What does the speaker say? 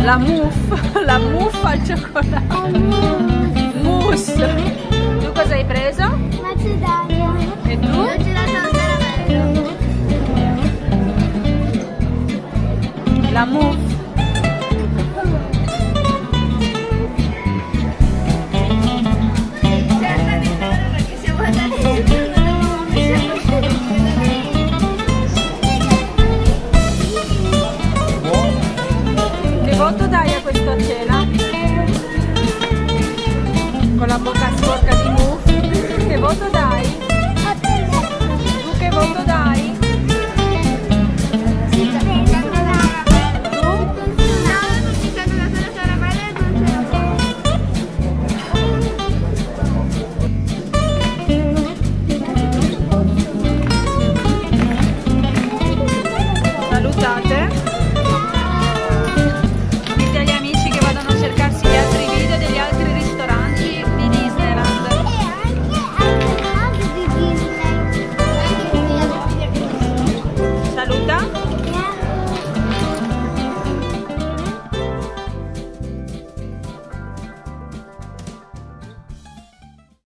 La muffa al cioccolato. Mousse. Tu cosa hai preso? Macedonia. E tu? Io ho girato al caramello. La muffa. Cerca di fare perché siamo andati Che voto dai a questa cena? Con la bocca sporca di muffa. Che voto dai? Tu che voto dai?